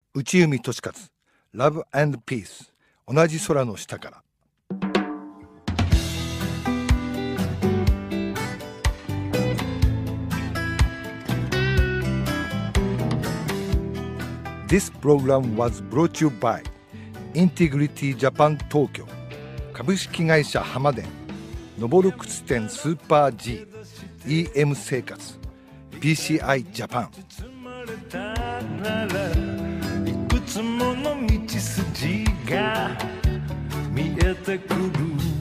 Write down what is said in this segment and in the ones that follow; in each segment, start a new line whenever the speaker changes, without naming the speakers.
内海俊和、ラブ&ピース、同じ空の下から。This program was brought to you by Integrity Japan Tokyo 株式会社浜電、登る靴店スーパー G、 EM 生活、 PCI ジャパン。いくつもの道筋が見えてくる、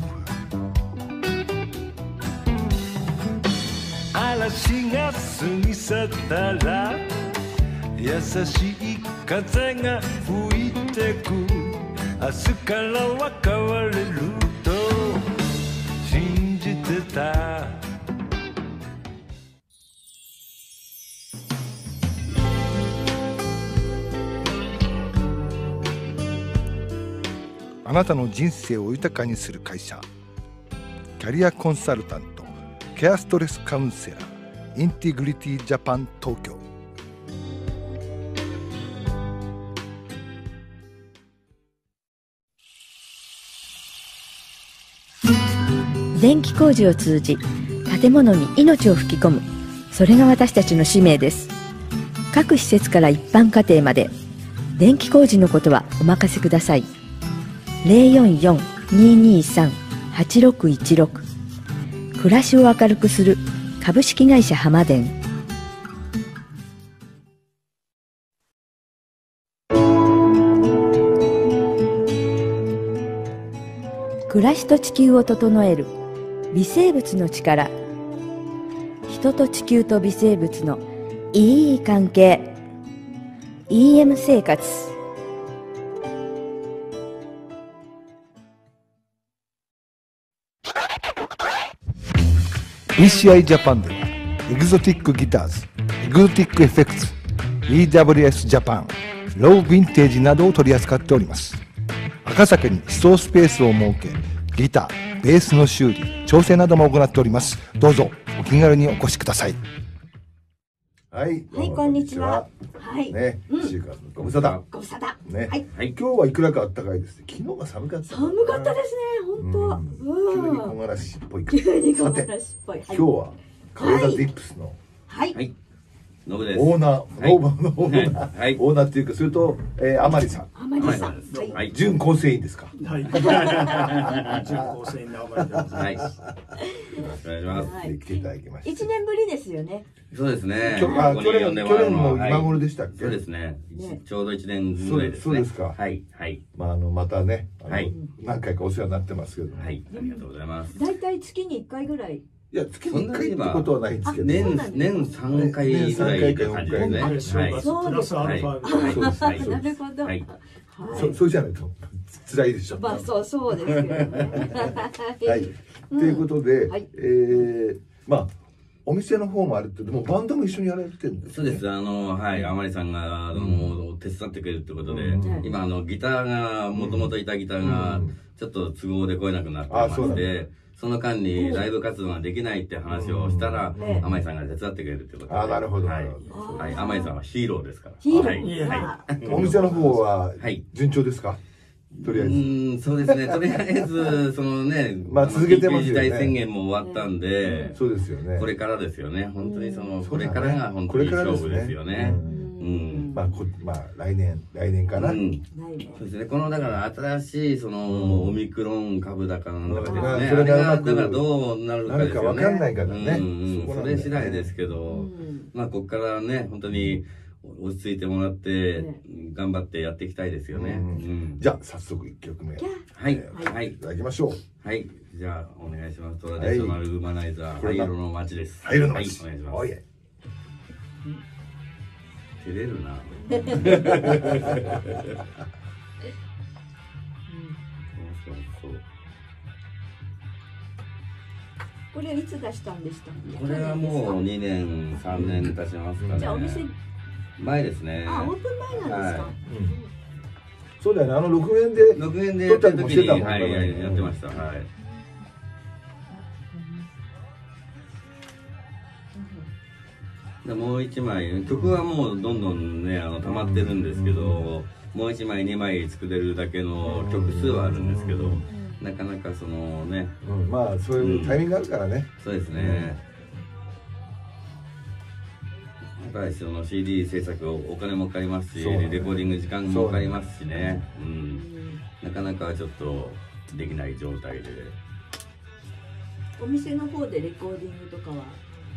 嵐が過ぎ去ったら優しい風が吹いてく、明日からは変われると信じてた。あなたの人生を豊かにする会社、キャリアコンサルタント、ケアストレスカウンセラー、インテグリティジャパン東京。
電気工事を通じ建物に命を吹き込む、それが私たちの使命です。各施設から一般家庭まで電気工事のことはお任せください。044-223-8616、暮らしを明るくする株式会社浜電。暮らしと地球を整える微生物の力、人と地球と微生物のいい関係、 EM 生活。
PCI ジャパンではエグゾティックギターズ、エグゾティックエフェクツ、 EWS ジャパン、ローヴィンテージなどを取り扱っております。赤坂にストースペースを設け、ギター、ベースの修理、調整なども行っております。どうぞお気軽にお越しください。はい、
はい、こんにちは。はい。
ね、1週間のご無沙汰。
ご無沙汰。
ね、
はい。
今日はいくらか暖かいですね。昨日は寒かった。
寒かったですね、本当。
急に木枯らしっぽい。
急に木枯らしっぽい。
今日はカレダディップスの
はい。
オーナー、オーナーっていうか、それとあまりさん。
あまりさん。
はい。準構成員ですか。
はい。準構成員のあまりです。
はい。よろしくお願いします。
来ていただきました。
1年ぶりですよね。
そうですね。
去年の今頃でしたっけ。
そうですね。ちょうど1年ぐらいですね。
そうですか。
はいはい。
またね、何回かお世話になってますけど。
はい。ありがとうございます。
だいたい月に1回ぐらい。
いや、月に1回ってことはないんですけど、
年3回ぐらいって感じですね。はい。
そうです。
なるほど。
はい。
そうじゃないと辛いでしょ。
まあそうですよね。
はい。ということで、まあお店の方もあるって、でもバンドも一緒にやられてるんですね。
そうです。はい、あまりさんが手伝ってくれるってことで、今ギターがもともといたギターがちょっと都合で来れなくなってまして。その間にライブ活動ができないって話をしたら、甘井さんが手伝ってくれるってことで。
なるほど。
はい。甘井さんはヒーローですから。
ヒーロ
ー。
はい。お店の方は順調ですか。とりあえず。
そうですね。とりあえずそのね、
まあ続けてますよね。
緊急事態宣言も終わったんで、
そうですよね。
これからですよね。本当にこれからが本当に勝負ですよね。
まあ来年かな。そう
ですね。このだから新しいオミクロン株だかなんだかですね。
それが
だからどうなるかですよね。
わかんないからね。
それ次第ですけど、まあここからね本当に落ち着いてもらって頑張ってやっていきたいですよね。
じゃあ早速1曲目
はいはい
いただきましょう。
はい、じゃあお願いします。トラディショナルウーマナイザー灰色の街です。
灰色の街。
お願いします。照れるな。
これいつ出したんでしたっけ。
これはもう2年3年経ちますかね。
じゃあお店
前ですね。
オープン前なんですか。
そうだよね。6円で
やった時にはいやってました。はい。 でもう一枚曲はもうどんどんね溜まってるんですけど、もう一枚2枚作れるだけの曲数はあるんですけど、なかなかそのね、
まあそういうタイミングがあるからね。
そうですね。やっぱりその CD 制作お金もかかりますし、レコーディング時間もかかりますしね、なかなかちょっとできない状態で。
お店の方でレコーディングとかは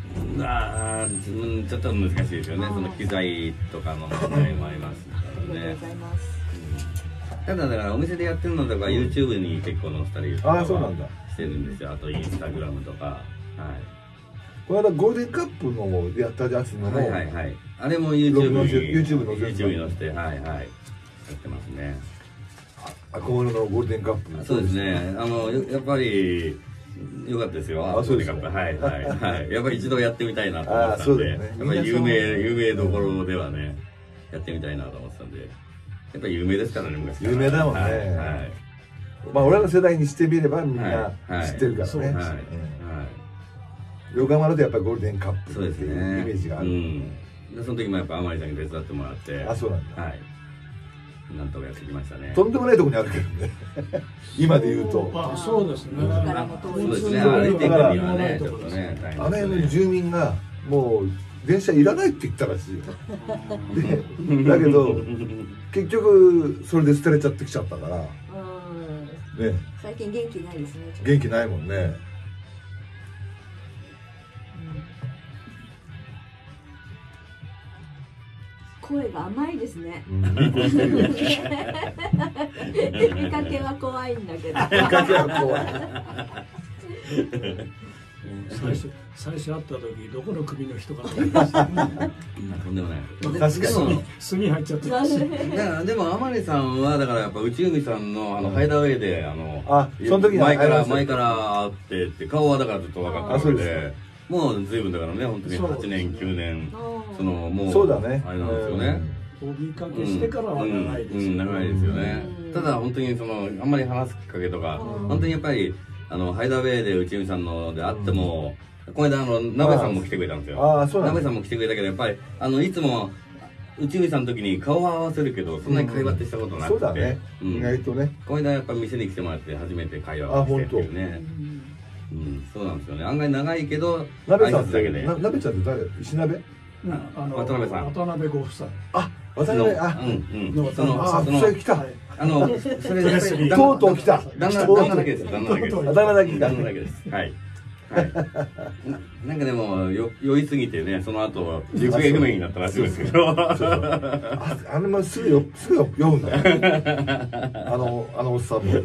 ちょっと難しいですよね。その機材とかの問題もありますからね。ただだからお店でやってるのとか YouTube に結構載せたりとかはしてるんですよ。あとインスタグラムとか。はい。
この間ゴールデンカップのもやったやつのも、
はいはいはい。あれも YouTube に載せて、はいはい。やってますね。
憧れのゴールデンカップ。
そうですね。やっぱり良かったですよ。ゴールデンカップ。はいはいはい。やっぱり一度やってみたいなと思ったんで、やっぱり有名どころではね、やってみたいなと思ってたんで、やっぱり有名ですからね、昔から。
有名だもんね。はい。まあ俺らの世代にしてみればみんな知ってるからね。はい。横浜だとやっぱりゴールデンカップっていうイメージがある。
でその時もやっぱ甘利さんに手伝ってもらって。
あ、そうなんだ。
はい。なんとかやってきましたね。
とんでもないところにあるけどね。今で言うと。
あ、そうですね。
そうですね。歩いていくにはね、ちょっとね。
あの辺の住民がもう電車いらないって言ったらしいよ。で、だけど結局それで捨てれちゃってきちゃったから。ね。
最近元気ないですね。
元気ないもんね。
声が甘いですね。見かけは怖いんだけど。
見かけは怖い。
最初会った時どこの組の人かと思いました。
とんでもない。
確かに。
墨入っちゃってる。
でも甘利さんはだからやっぱ内海さんのハイダーウェイで
その時
前から会ってって顔はだからずっと分かったので。もう随分だからね、本当に8年9年もう
そうだね、
あれなんですよね。
お見かけしてからは長いですよね。
長いですよね。ただ本当にあんまり話すきっかけとか、本当にやっぱりハイダーウェイで内海さんのであっても、この間鍋さんも来てくれたんですよ。鍋さんも来てくれたけどやっぱりいつも内海さんの時に顔は合わせるけどそんなに会話ってしたことなくて、
そうだね。意外とね。
この間やっぱ店に来てもらって初めて会話をしてっていうね。そうなんですよね。案外長いけど
鍋さんって鍋ちゃんって誰？石鍋？
渡辺さん。
渡辺ご夫妻。
あ、渡辺
そ
れ来た。
それで
とうとう来た。
旦那だけです。旦那だけです。はい。なんかでも酔いすぎてね、その後行方不明になったらしいですけど。
あれもすぐ酔うんだよ。あのおっさんも。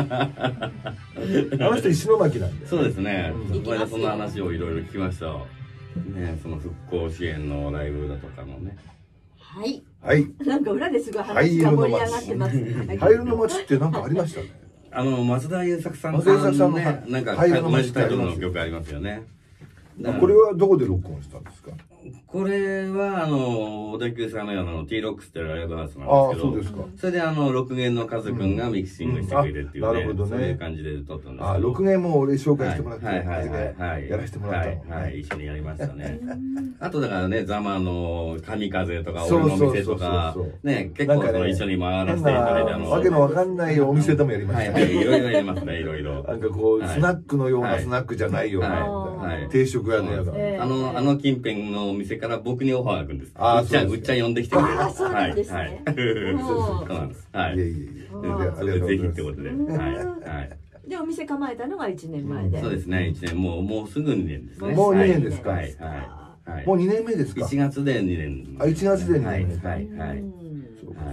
あの人石巻なんで。
そうですね。これでそんな話をいろいろ聞きました。ね、その復興支援のライブだとかのね。
はい。
はい。
なんか裏ですごい話が盛り上がってます。
灰色の街ってなんかありましたね。
松田優作さんのね、なんか同じタイトルの曲ありますよね。
これはどこで録音したんですか？
これは小田急さんのTロックスってライブハウスなんですけど、
そうですか。
それで6弦のカズくんがミキシングしてくれるっていうね、そういう感じで撮ったんですけど。
6弦も俺紹介してもらって、やらせてもらった
の。はい、一緒にやりましたね。あとだからね、ザマの神風とか俺の店とか、ね、結構一緒に回らせていただいて、
わけのわかんないお店でもやりました。
はい、いろいろやりますね、いろいろ。
なんかこう、スナックのようなスナックじゃないような、定食屋のやつ。
近辺のお店から僕にオファーが来るんです。うっちゃん呼んできてくれる。
そうなんですね。
そうなんです。はい。ぜひってことで。はい。
で、お店構えたのが1年前で。
そうですね、1年。もうすぐ2年ですね。
もう2年ですか。
はい。
もう2年目ですか。
1月で2年。
1月で2年。
はい。
そうか。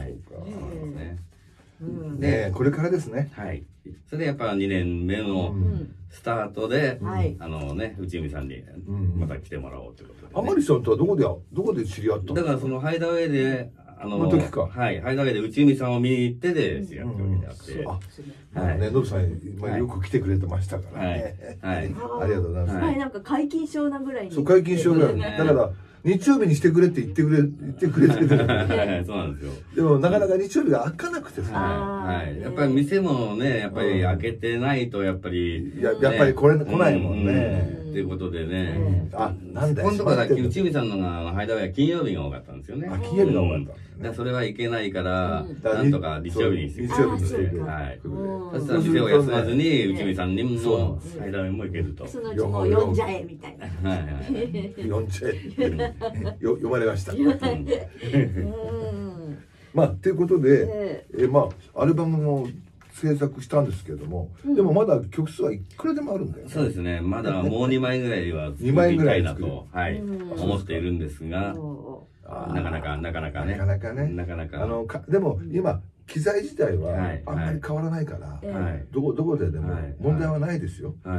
で、
これからですね。
はい。それでやっぱ2年目のスタートで、内海さんにまた来てもらおうということで。
甘利さんとはどこで知り合ったの？
だからそのハイダーウェイで、
の時か。
はい、ハイダーウェイで内海さんを見に行ってで知り合ったわけであって。
はい。ね、ノブさん、よく来てくれてましたからね。はい。ありがとうございます。
はい、なんか解禁症なぐらいに。
そう、解禁症ぐらい。だから、日曜日にしてくれって言ってくれてる。
そうなんですよ。
でもなかなか日曜日が開かなくてさ。
はい。やっぱり店もね、やっぱり開けてないとやっぱり。
やっぱり来ないもんね。
っていうことでね。
なんだよ。
今度から内海さんのがハイダウェイは金曜日が多かったんですよね。
金曜日が多かった。
それはいけないから、なんとか日曜日にして。
日曜日にして。
はい。そしたら店を休まずに内海さんにもハイダウェイもいけると。
そのうちも読んじゃえみたいな。
はいはい。
読んじゃえ。読まれました。まあということで、まあアルバムも制作したんですけども、でもまだ曲数はいくらでもあるんだよね。
そうですね。まだもう2枚ぐらいは作りたいなと、はい、思っているんですが、なかなかね。でも今機材自体はあんまり変わらないから、どこでも問題はないですよ。 はい。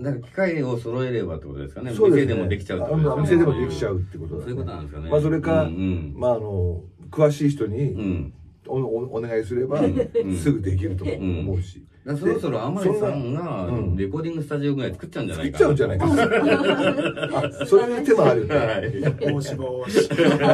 だから機械を揃えればってことですかね。店でもできちゃうってことですかね。
店でもできちゃうってことだね。
そういうことなんですかね。
まあそれか、まあ詳しい人にお願いすればすぐできると思うし。
そろそろ甘利さんがレコーディングスタジオぐらい作っちゃうんじゃないか。
作っちゃうんじゃないか。そういう手もあるね。
もしもし。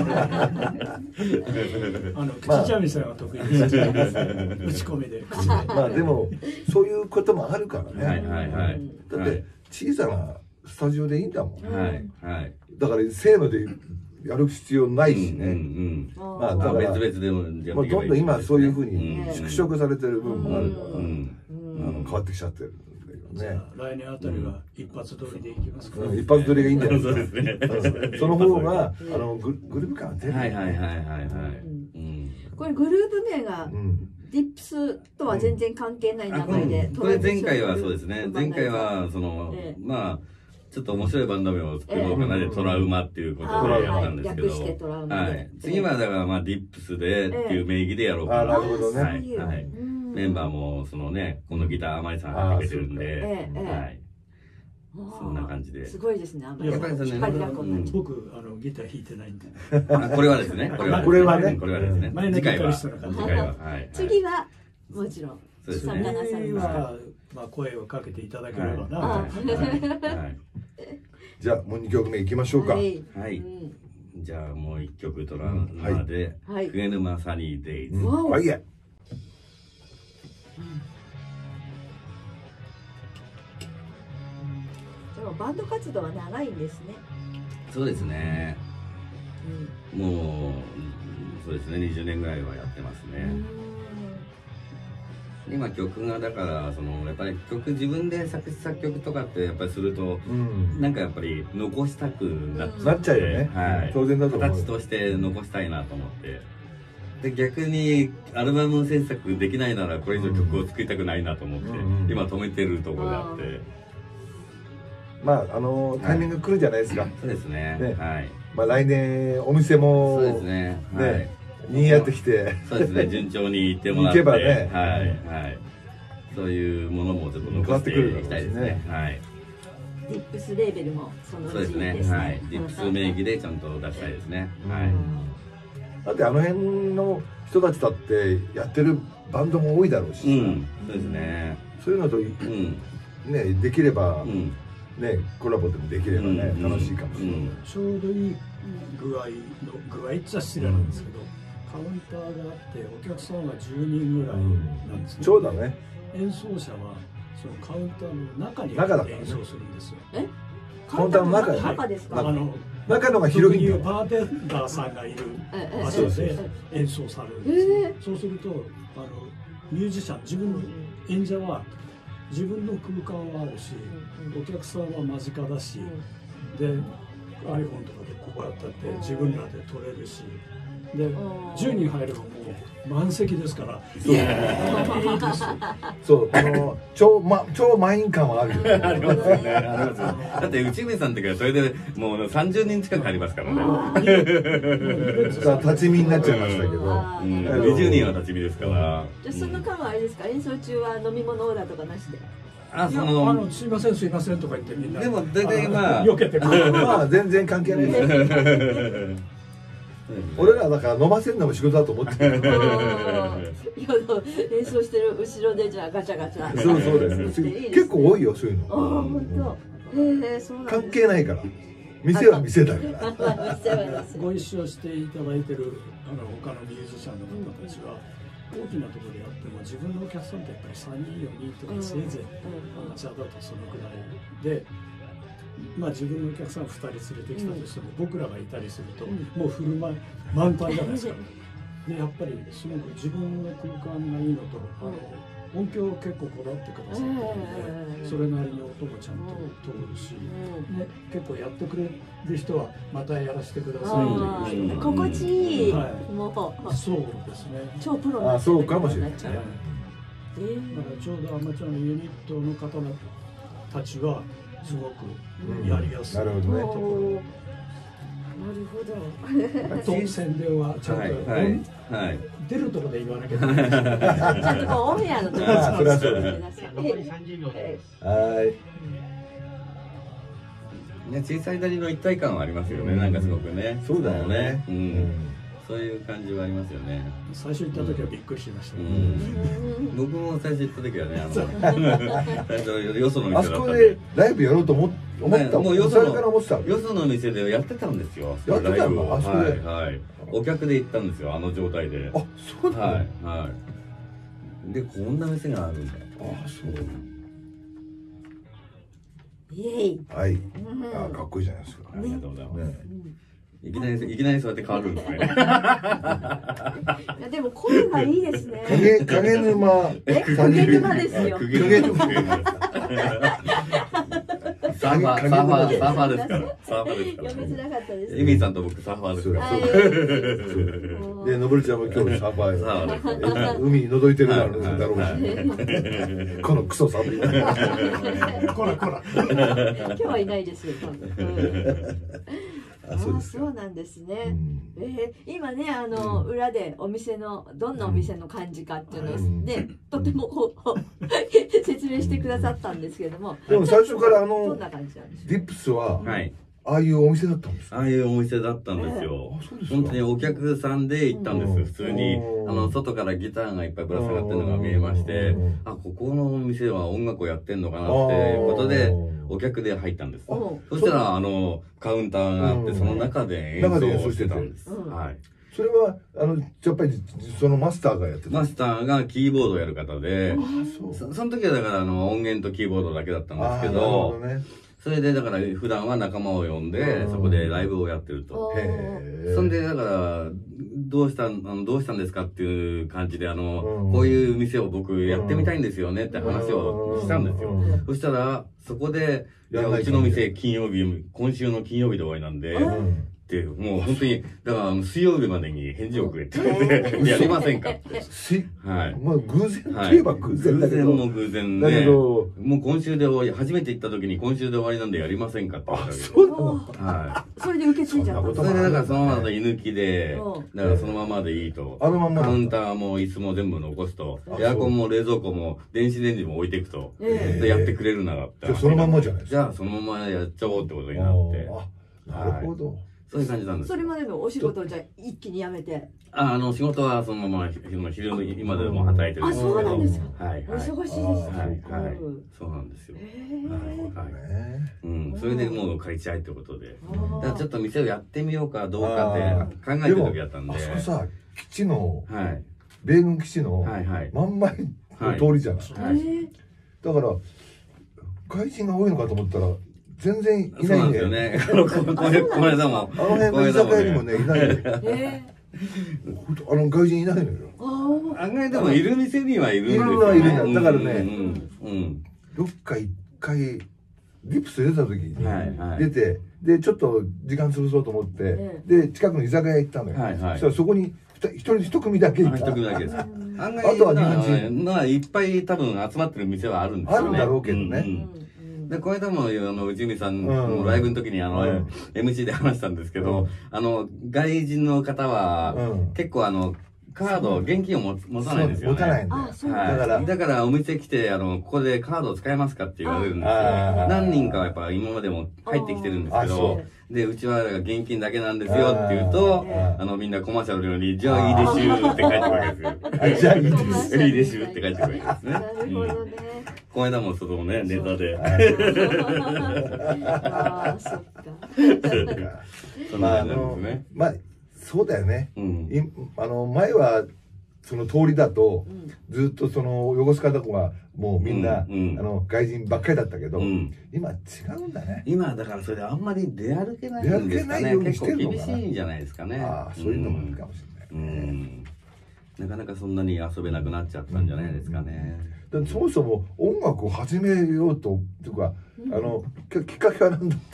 口三味線は得意です。打ち込みで。
まあでもそういうこともあるからね。
はいはいはい。
だって小さなスタジオでいいんだもん。
はいはい。
だからせーのでやる必要ないしね。まあだから
別々でも
どんどん今そういうふうに縮小されてる部分もあるから変わってきちゃってるんだけどね。
来年あたりは一発撮りでいきますか。
一発撮りがいいんだよ。
そうですね。
その方がグループ感が出る。
はいはいはいはいはい。
これグループ名がディップスとは全然関係ない名前で。
これ前回はそうですね。前回はそのまあ。ちょっと面白いバンド名を作ろうかなでトラウマっていうことでやったんですけど、次はだからまあディップスでっていう名義でやろうかな。
なるほどね。
はい。メンバーもそのね、このギター甘利さんがかけてるんで、はい。そんな感じで。
すごいですね。
やっぱり僕ギター弾いてないんで。
これはですね。
これはね。
ですね。次回は。
次はもちろん。
次はまあ声をかけていただければな。
じゃあもう2曲目いきましょうか。はい。
じゃあもう1曲トラウマで「上沼サニーデイズ」。
はい。で
もバンド活動は長いんですね。
そうですね。もうそうですね、20年ぐらいはやってますね。今曲がだからそのやっぱり自分で作詞作曲とかってやっぱりすると、なんかやっぱり残したくなっ
ちゃうよね。当然だと思う。
形として残したいなと思って、で逆にアルバム制作できないならこれ以上曲を作りたくないなと思って今止めてるところであって、
まあタイミング来るじゃないですか。
そうですね。はい。
まあ来年お店も
そうですね。はい。
にやってきて、
そうですね、順調にいってもらって、はいはい、そういうものもちょっと残していきたいですね。はい。
ディップスレーベルもそのうちですね。
そうですね。はい。ディップス名義でちゃんと出したいですね。はい。
だって辺の人たちだってやってるバンドも多いだろうし、
そうですね。
そういうのとねできればねコラボでもできればね楽しいかもしれない。
ちょうどいい具合っちゃ失礼なんですけど、カウンターがあってお客さんが10人ぐらいなんですね。
ちょうどね。
演奏者はそのカウンターの中に演奏するんですよ。
カウンターの中
ですか？
中のが広いんだよ。
パーテンダーさんがいる場所で演奏されるんです。そうするとミュージシャン自分の演者は自分の空間はあるし、お客さんは間近だし、で iPhone とかでこうやったって自分らで撮れるし、で10人入ればもう満席ですから。
そう超満員感はあるよね。
ありますよね。だって内海さんってからそれでもう30人近くありますからね。
立ち見になっちゃいましたけど、
20人は立ち見ですから。
じゃあその間はあれですか、演奏中は飲み物オーダーとかなしで。
すいませんすいませんとか言ってみんな
でも大体まあ
避けてくる。
まあ全然関係ないです。俺らだから飲ませるのも仕事だと思ってる。
演奏してる後ろでじゃあガチャガチャ。
そうです。結構多いよそういうの。
本当。
関係ないから。店は店だから。
ご一緒していただいてる他のミュージシャンの方たちは大きなところでやっても自分のお客さんってやっぱり3人4人とかせいぜいアマチュアだとそのくらいで。 まあ自分のお客さん2人連れてきたとしても、僕らがいたりすると、もう振る舞い満タンじゃないですか。でやっぱりすごく自分の空間がいいのと、音響を結構こだわってくださってるので、それなりに音もちゃんと通るし、ね、結構やってくれる人はまたやらせてくださいっていう人も
心地いい、
もうそうですね、
超プロになっちゃう。
そうかもしれない。
だからちょうどアマチュアのユニットの方たちはすごくやりやすい。
なるほどね。
なるほど。
と宣伝はちゃんと出るところで言わなきゃいけない。
ちゃんとこうオンエアのところで
それはそうです。
残り30秒です。
はい。
ね、小さいなりの一体感はありますよね。なんかすごくね。
そうだよね。
うん。そういう感じはありますよね。
最初行った時はびっくりしました。
僕も最初行った時はね、最初よその店だったんで。
あそこでライブやろうと思った
もう
よそ
の店でやってたんですよ。
やってたの？あそこで。
はい。お客で行ったんですよ、あの状態で。
あ、そうだ。
はいはい。で、こんな店があるんだ。
あ、そう。
イエイ。
はい。あ、かっこいいじゃないですか。
ありがとうございます。いきなりそうやって変わるんですね。
いやでも声がいいですね。
影沼。
影沼ですよ。
影沼。サーファーですから。サーファーですから。
読みづらかったです。
エミーさんと僕サーファーですから。
で、のぼるちゃんも今日サーファーや。海覗いてるだろうし。このクソ寒い。
こらこら。
今日はいないですよ。そうなんですね。今ね裏でお店のどんなお店の感じかっていうのをねとても説明してくださったんですけれども、
でも最初から
どんな感じなんでしょう。
ディップスはああいうお店だったんですか？
ああいうお店だったんですよ。本当にお客さんで行ったんです。普通に外からギターがいっぱいぶら下がってるのが見えまして、あ、ここのお店は音楽をやってんのかなっていうことでお客で入ったんです。そしたらカウンターがあってその中で演奏をしてたんです。はい。
それはやっぱりそのマスターがやってた。
マスターがキーボードをやる方で、その時はだから音源とキーボードだけだったんですけど。それでだから普段は仲間を呼んでそこでライブをやってると。そんでだからどうしたんですかっていう感じでこういう店を僕やってみたいんですよねって話をしたんですよ。そしたらそこでうちの店今週の金曜日で終わりなんで。ってもう本当にだから水曜日までに返事をくれって言ってやりませんかって。
はい。まあ偶然といえば偶然だけど。
偶然も偶然で。もう今週で終わり、初めて行った時に今週で終わりなんでやりませんかって言ったわけで。
そうなの？
はい。それで受け継いじゃった。
それでだからそのままの居抜きで、だからそのままでいいと。カウンターも椅子も全部残すと、エアコンも冷蔵庫も電子レンジも置いていくと。でやってくれるならって。
じゃあそのままじゃないですか。
じゃあそのままやっちゃおうってことになって。
なるほど。
そういう感じなんです。
それまでのお仕事をじゃあ一気に辞めて。
仕事はそのまま昼の今でも働いてるんですけど。
そうなんですか。
はい。
お忙しいです。
はいはい。そうなんですよ。それでもう借りちゃいってことで。だからちょっと店をやってみようかどうかって考えてる時だったんで。
あそこさ基地の米軍基地の真ん前の通りじゃない。だから外人が多いのかと思ったら。全然いないんだよね。
これだもん。
辺の居酒屋にもね、いないのよ。外人いないのよ。
案外でもいる店にはいるんですよ。
いるんだ。だからね、どっか一回、ディップス出た時に、出て、で、ちょっと時間潰そうと思って、で、近くの居酒屋行ったのよ。そしたらそこに、一組だけいた。
一組だけです。案外、あとは日本人。いっぱい多分集まってる店はあるんですよね。
あるんだろうけどね。
で、この間も、内海さんのライブの時に、MC で話したんですけど、外人の方は、結構カード、現金を持たないんですよね。
持たないんだよ。
だからお店来て、ここでカードを使えますかって言われるんですよ。何人かはやっぱ今までも入ってきてるんですけど、で、うちは現金だけなんですよって言うと、みんなコマーシャルのように、じゃあいいでしゅーって書いてくるわけですよ。
じゃあいいです。
いいでしゅーって書いてくるわけですね。
なるほどね。
この間もそのね、ネタで。
ああ、そっか。
そんな感じなんですね。
まあ、そうだよね。前はその通りだと、ずっとその横須賀とこがもうみんな、外人ばっかりだったけど、今違うんだね。
今だからそれであんまり出歩けないんですかね。結構厳しいんじゃないですかね。
ああ、そういうのもあるかもしれないね。
なかなかそんなに遊べなくなっちゃったんじゃないですかね。
そもそも音楽を始めようというか、きっかけは何だった？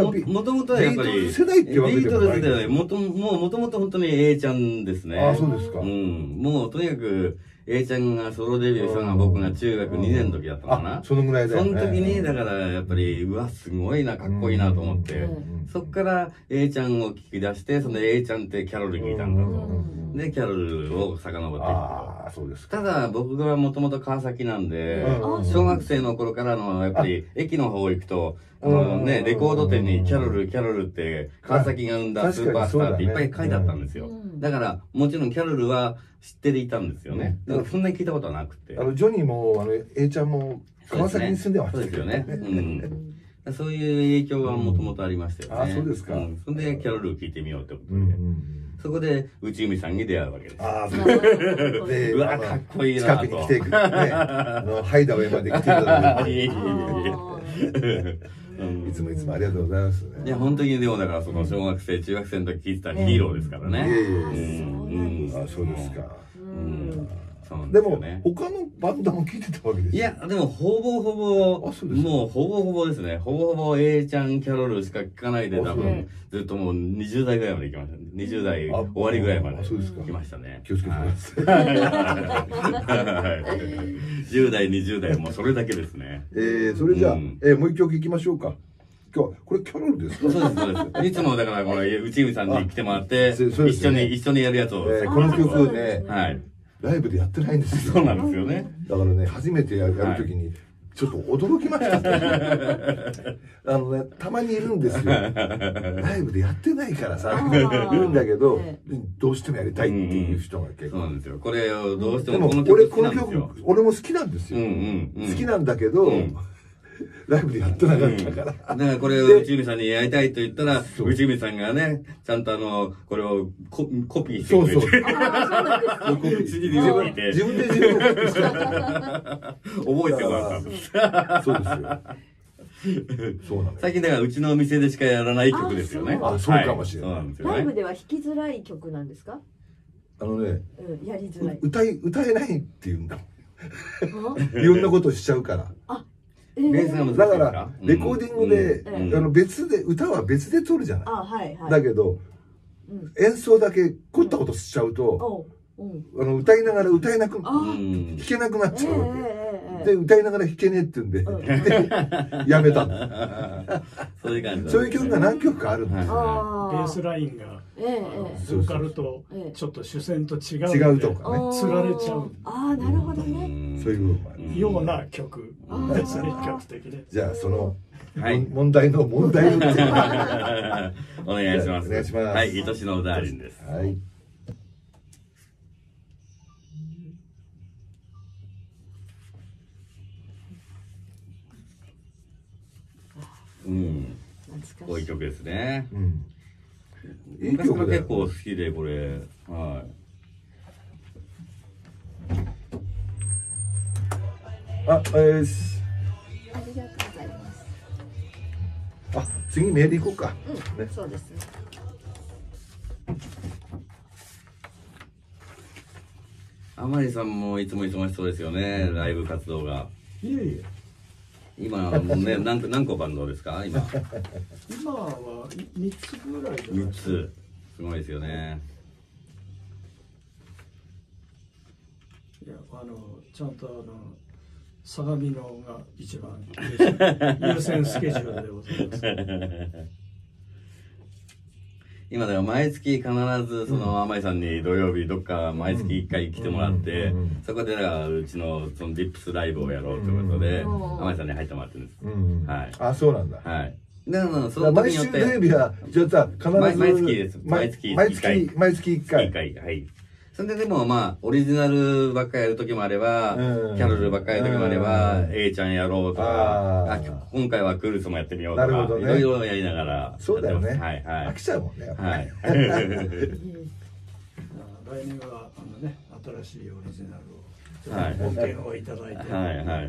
もともとはやっぱり
ビートルズ世代ってわけでもない。
ビートルズではもともと本当に A ちゃんですね。
ああ、そうですか。
もうとにかく A ちゃんがソロデビューしたのが僕が中学2年の時だったかな。
そのぐらいだよね。
その時にだからやっぱりうわすごいな、かっこいいなと思って、そっから A ちゃんを聞き出して、その A ちゃんってキャロル聞いたんだと。でキャロルを遡っていく。
ああ、そうですか。
ただ僕がもともと川崎なんで、小学生の頃からやっぱり駅の方行くとレコード店にキャロルって川崎が生んだスーパースターっていっぱい書いてあったんですよ。だからもちろんキャロルは知っていたんですよね。だからそんなに聞いたことはなくて、
ジョニーもA ちゃんも川崎に住んでました。
そうですよね。そういう影響がもともとありましたよね。
あ、そうですか。
それでキャロルを聞いてみようってことで、そこで内海さんに出会うわけです。
ああ、そうで、
うわ、かっこいいなと。
近くに来てくれて、ハイダウェイまで来てくれた。いつもいつもありがとうございます。
いや、本当にでもだからその小学生、中学生の時聞いてたヒーローですからね。
あ、そうですか。
で
も他のバンドも聞いてたわけです。
いや、でもほぼほぼ、もうほぼほぼですね。ほぼほぼ A ちゃんキャロルしか聞かないで、多分ずっともう20代ぐらいまで行きました。20代終わりぐらいまで来ましたね。
気をつけてください。
10代、20代もうそれだけですね。
それじゃあ、もう一曲いきましょうか。今日これキャロルですか？
そうです、そうです。いつもだからこれ内海さんに来てもらって、一緒にやるやつを。
この曲ね、ライブでやってないんですよ。
そうなんですよね。
だからね、初めてやるときに、ちょっと驚きました。たまにいるんですよ。ライブでやってないからさ、いるんだけど、どうしてもやりたいっていう人が結構。
そうなんですよ。これをどうしても
この曲、俺も好きなんですよ。好きなんだけど、ライブでやってなかったから。
だからこれを内海さんにやりたいと言ったら、内海さんがね、ちゃんとこれをコピーしてくれて。
そう。自分でコピーして。
覚えてもらったんです。
そうですよ。そうなんです。
最近だからうちのお店でしかやらない曲ですよね。
あ、そうかもしれない。
ライブでは弾きづらい曲なんですか？やりづらい。
歌えないって言うんだもん。いろんなことしちゃうから。だからレコーディングで別で歌は別で撮るじゃない。だけど演奏だけ凝ったことしちゃうと歌いながら歌えなく弾けなくなっちゃうわけで、歌いながら弾けねえって言うんでやめたの。そういう曲が何曲かあるんですよ。
ベースラインがボーカルとちょっと主戦と違う
とかね、
つられちゃう。
ああ、なるほどね。
そういう
ような曲ですね、比較的ね。
じゃあその問題のお願いし
ます。
お願いします。
はい、愛しのダーリンです。
はい。
こういう曲ですね。
いい曲だよ。
結構好きでこれ。はい。
ありがとうございます。
次メール行こうか。
そうですね。
甘利さんもいつも忙しそうですよね、ライブ活動が。
いえいえ。
今ね、何個バンドですか今？
今は3つぐらいじゃない
ですか。3つ。すごいですよね。
いや、ちゃんと相模のが一番優先スケジュールでございます。
今だから毎月必ずその甘井さんに土曜日どっか毎月1回来てもらってそこでだからうちのそのディップスライブをやろうということで甘井さんに入ってもらってるんです。はい。
あ、そうなんだ。
はい。でその
毎週土曜日はじゃあさ必ず
毎月です。毎月
1回。
はい。それでもオリジナルばっかりやる時もあれば、キャロルばっかりやる時もあれば、A ちゃんやろうとか、今回はクールスもやってみようとか、いろいろやりながら。
そうだよね。
はいはい。
飽きちゃうもんね。
だ来年はね、新しいオリジナルを
はい
ご提案をいただいて、
はいはい。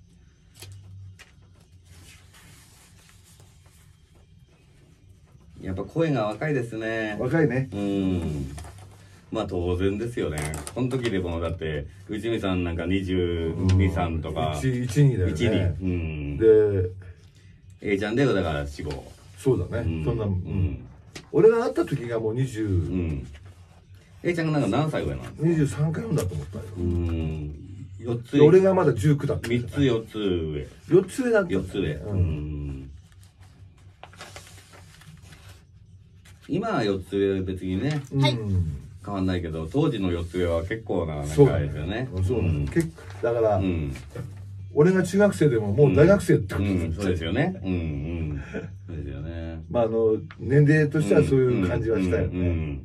やっぱ声が若いですね。
若いね。
うん。まあ当然ですよね。この時でもだって内海さんなんか22、3とか
12だよね。
12。うん。
で、
A ちゃんだよだから4、5。
そうだね。そんな、俺が会った時がもう20。
A ちゃんがなんか何歳上なん
ですか？23回だと思ったよ。
4つ。
俺がまだ19だった。
3つ4つ上。
4つ上だった。
4つ上。今は4つ上別にね。変わんないけど、当時の4つ上は結構ななんかですよね。
そうだから、俺が中学生でももう大学生ってことです。
そうですよね。そうですよね。
まあ年齢としてはそういう感じはしたよね。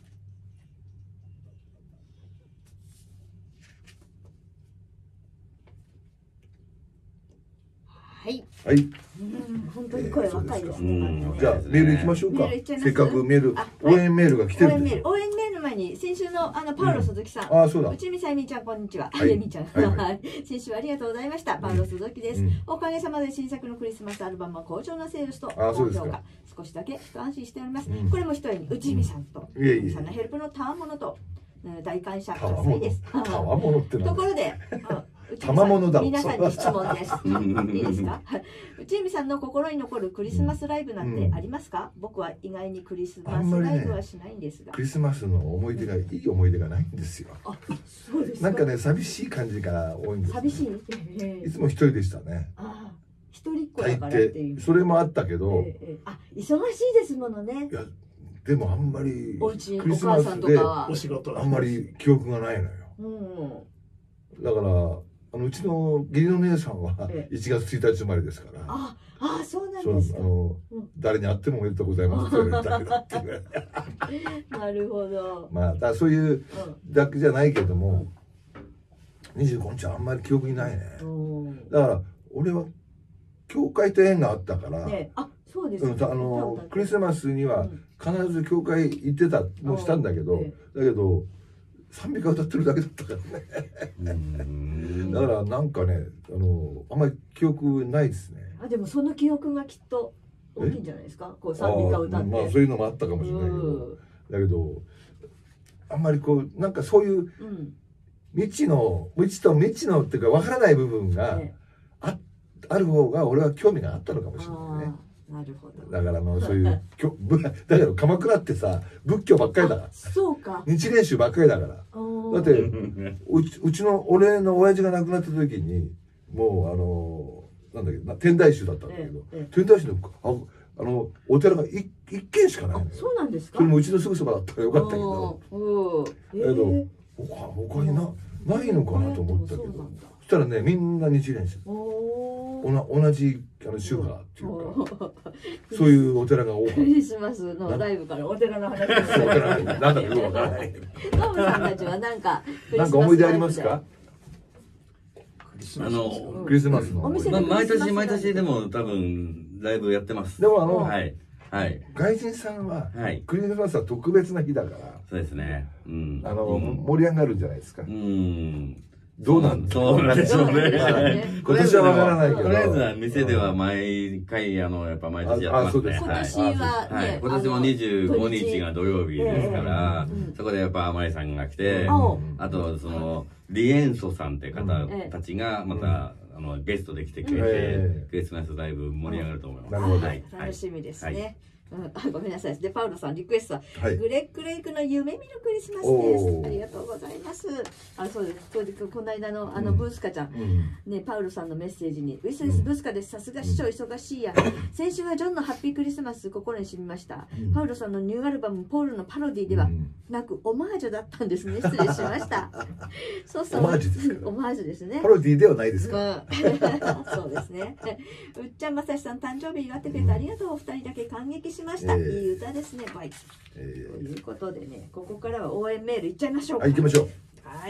はい。
はい。
本当に声若いですね。
じゃあメール行きましょうか。せっかくメール、応援メールが来てるんで。
応援メール前に先週のパウロ鈴木さん。
あ、そうだ。
内海さゆみちゃんこんにちは。ゆみちゃん。先週はありがとうございました。パウロ鈴木です。おかげさまで新作のクリスマスアルバムは好調なセールスと高評価。少しだけ一安心しております。これも一重に内海さんと内海さんのヘルプのたわものと大感謝喝采です。
たわものって
ところで。
賜物だ。
皆さんに質問です。いいですか？内海さんの心に残るクリスマスライブなんてありますか？僕は意外にクリスマスライブはしないんですが。
クリスマスの思い出がいい思い出がないんですよ。
あ、そうですか。
なんかね、寂しい感じが多いんです。
寂しい？
いつも一人でしたね。
あ、一人っ子だからっていう。
それもあったけど。
あ、忙しいですものね。
いや、でもあんまり
お家お母さんとかは
お仕事
あんまり記憶がないのよ。だから。うちの義理の姉さんは1月1日生まれですから。
あ、そうなんですか。
誰に会ってもおめでとうございますと言われたけどっていう。
なるほど。
まあ、だそういうだけじゃないけども、25日はあんまり記憶にないね。だから俺は教会と縁があったから。
あ、そうですね。
クリスマスには必ず教会行ってたもしたんだけど、賛美歌歌ってるだけだったからね。だからなんかね、あんまり記憶ないですね。
でもその記憶がきっと大きいんじゃないですか。こう賛美歌歌って。
まあそういうのもあったかもしれないけど、だけどあんまりこうなんかそういう未知と未知のっていうかわからない部分がある方が俺は興味があったのかもしれないね。
なるほど。
だからそういうだから鎌倉ってさ仏教ばっかりだから。
そうか。
日蓮宗ばっかりだから。だってうちの俺の親父が亡くなった時にもうなんだっけ天台宗だったんだけど、天台宗のお寺が一軒しかないのよ。
そうなんですか。
それもうちのすぐそばだったらよかったけど。だけど他にないのかなと思ったけど。そしたらねみんな日蓮宗。同じ宗派っていうかそういうお寺が多かった。
クリスマスのライブからお寺の話なん
だかよくわからない。
ノブさんたちはなんか
思い出ありますか？
クリスマスの毎年でも多分ライブやってます。
でも
はい
外人さんはクリスマスは特別な日だから
そうですね。
盛り上がるんじゃないですか。どうなんでしょうね。今年はわからないけど。
とりあえずは店では毎回やっぱ毎年やってますね。
今年はね、
今年も25日が土曜日ですから、そこでやっぱ甘利さんが来て、あとそのリエンソさんって方たちがまたゲストで来てくれて、クリスマスライブ盛り上がると思います。
なるほど。
楽しみですね。ごめんなさい。で、パウロさん、リクエストは、グレッグ・レイクの夢見るクリスマスです。ありがとうございます。そうです。この間のブースカちゃん、ね、パウロさんのメッセージに、ウィスです、ブースカです。さすが師匠忙しいや。先週はジョンのハッピークリスマス、心に染みました。パウロさんのニューアルバム、ポールのパロディではなく、オマージュだったんですね。失礼しました。そうそう。
オマージュですか？
オマージュですね。
パロディではないですか？
そうですね。うっちゃんまさしさん、誕生日祝ってくれてありがとう。お二人だけ感激しました。いい歌ですね、バイ。ということでね、ここからは応援メールいっちゃいましょうか。
行きましょう。
はい。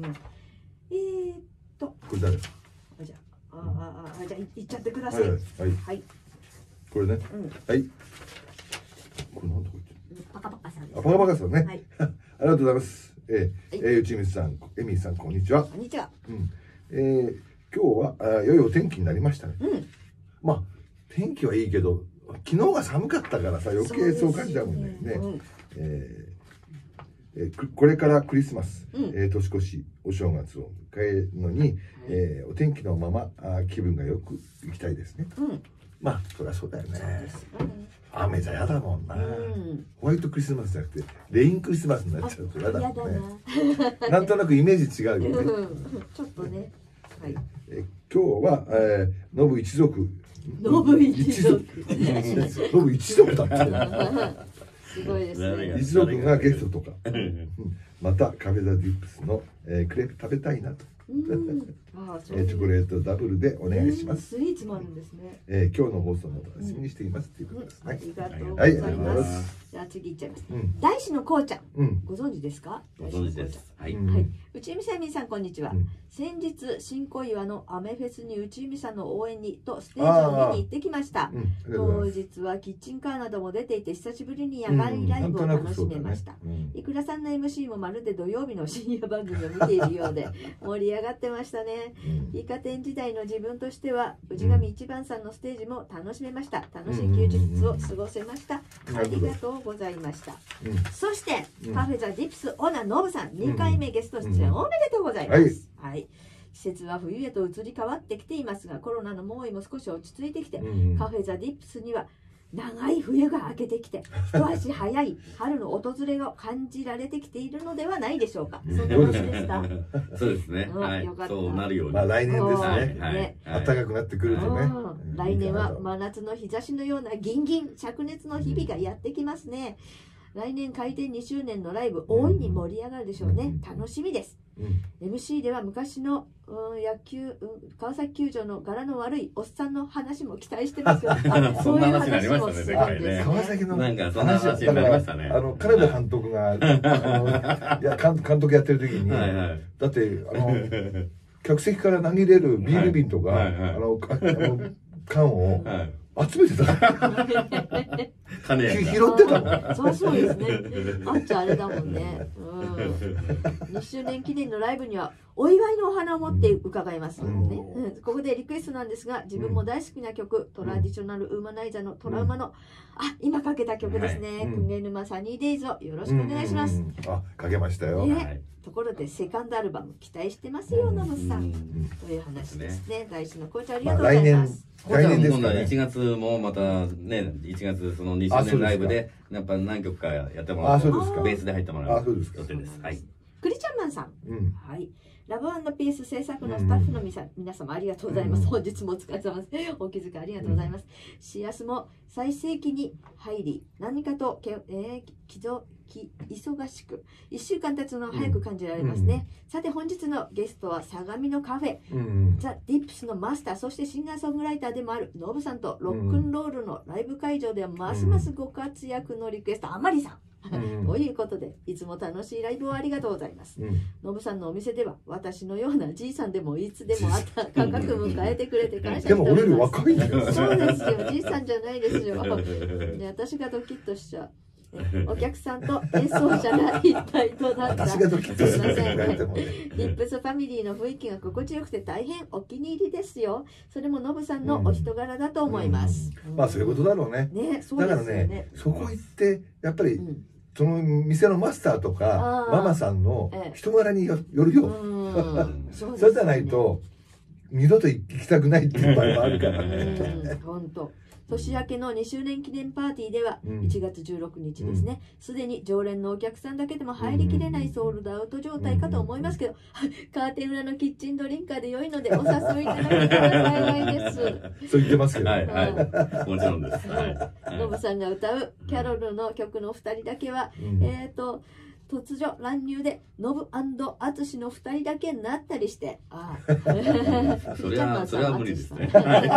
こ
れ誰？
じゃあ行っちゃってください。
はい。これね。はい。これなんとか言ってる。
パカパカさん。
パカパカさんね。
りがとうございます。内光さん、エミーさん、こんにちは。
こんにちは。
今日は良いお天気になりましたね。まあ天気はいいけど、昨日が寒かったからさ、余計そう感じちゃうもんね。これからクリスマス、年越し、お正月を迎えるのに、お天気のまま気分がよく行きたいですね。まあそりゃそうだよね。雨じゃやだもんな。ホワイトクリスマスじゃなくてレインクリスマスになっちゃうとやだもんね。なんとなくイメージ違うよね。
ちょっとね。はい。
今日はノブ一族。
ノブ一族。
ノブ一族だって。
すごいですね。
一族がゲストとか。またカフェザディップスのクレープ食べたいなと。チョコレートダブルでお願いします。
スイーツもあるんですね。
今日の放送も楽しみにしていますということですね。
ありがとうございます。じゃあ次いっちゃいます。大師のこうちゃん、ご存知ですか？
ご存知です。はい。
内海さん、みさんこんにちは。先日新小岩のアメフェスに内海さんの応援にとステージを見に行ってきました。当日はキッチンカーなども出ていて久しぶりに野外ライブを楽しめました。いくらさんの MC もまるで土曜日の深夜番組を見ているようで盛り上がってましたね。イカ天時代の自分としては内上一番さんのステージも楽しめました。楽しい休日を過ごせました。ありがとうございました。そしてカフェザディップスオーナーノブさん2回目ゲスト出演おめでとうございます。はい。季節は冬へと移り変わってきていますが、コロナの猛威も少し落ち着いてきて、カフェザディップスには長い冬が明けてきて一足早い春の訪れを感じられてきているのではないでしょうか。そんな感じでした。
そうですね。はい。そうなるように。
まあ来年ですね。暖かくなってくるとね。
来年は真夏の日差しのようなギンギン灼熱の日々がやってきますね。来年開店2周年のライブ大いに盛り上がるでしょうね。楽しみです。MC では昔の野球川崎球場の柄の悪いおっさんの話も期待してますよ。
そんな話になりましたね、前回ね。
川崎の
なんかそんな話になりましたね。
金田監督が監督やってる時に、だって客席から投げれるビール瓶とか缶を集めてた。拾ってた
の。そうですね。あっちゃあれだもんね。2周年記念のライブにはお祝いのお花を持って伺いますのでね。ここでリクエストなんですが、自分も大好きな曲、トラディショナルウーマナイザーのトラウマの、今かけた曲ですね。クネヌマサニーデイズをよろしくお願いします。
かけましたよ。
ところでセカンドアルバム期待してますよ、ノブさん。という話ですね。大師のコーチありがとうございます。
来年ですかね。
1月もまたね、1月その2周年ライブでやっぱ何曲かやってもらう。ベースで入ってもらう予定です。はい。
クリちゃんマンさん。はい。ラブ&ピース制作のスタッフの皆様ありがとうございます。本日もお疲れ様です。お気遣いありがとうございます。シアスも最盛期に入り、何かと忙しく1週間経つのは早く感じられますね。さて本日のゲストは相模のカフェ、ザ・ディップスのマスター、そしてシンガーソングライターでもあるノブさんと、ロックンロールのライブ会場ではますますご活躍のリクエスト、あまりさん。ということでいつも楽しいライブをありがとうございます。ノブさんのお店では私のようなじいさんでもいつでも温かく迎えてくれて感謝しております。
でも俺より若いんだよ。
そうですよ、じいさんじゃないですよ。私がドキッとしちゃう。お客さんと演奏者が一体となった。
私がドキッとする。
ディップスファミリーの雰囲気が心地よくて大変お気に入りですよ。それもノブさんのお人柄だと思います。
まあそういうことだろうね。だからね、そこ行ってやっぱりその店のマスターとかママさんの人柄によるよ。そうじゃないと二度と行きたくないっていう場合もあるからね。
本当。年明けの2周年記念パーティーでは1月16日ですね、すでに常連のお客さんだけでも入りきれないソールドアウト状態かと思いますけど、カーテン裏のキッチンドリンカーで良いのでお誘いいただけたら幸いです。
そう言ってますけど、
もちろんです。
ノブさんが歌うキャロルの曲の2人だけは、突如乱入でノブ&アツシの2人だけになったりして、
それは無理ですね。キ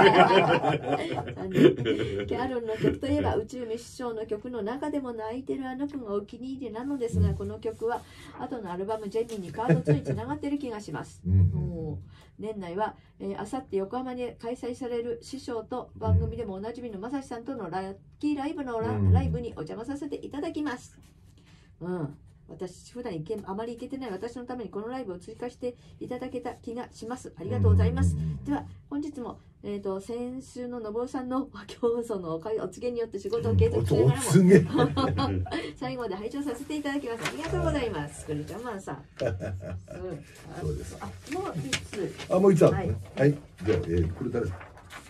ャロルの曲といえば宇宙ミッションの曲の中でも泣いてるあの子がお気に入りなのですが、この曲は後のアルバムジェニーにカード2につながってる気がします。年内はあさって横浜で開催される師匠と番組でもおなじみのまさしさんとのラッキーライブのライブにお邪魔させていただきます。 私普段あまり行けてない私のためにこのライブを追加していただけた気がします。ありがとうございます。では本日も、先週ののぼうさんの今日そのお告げによって仕事を継続しながらも最後まで拝聴させていただきます。ありがとうございます。クリちゃんマンさん。
そうです。
もう一つ。
もう一つあるね。はい。じゃあこれ誰だ。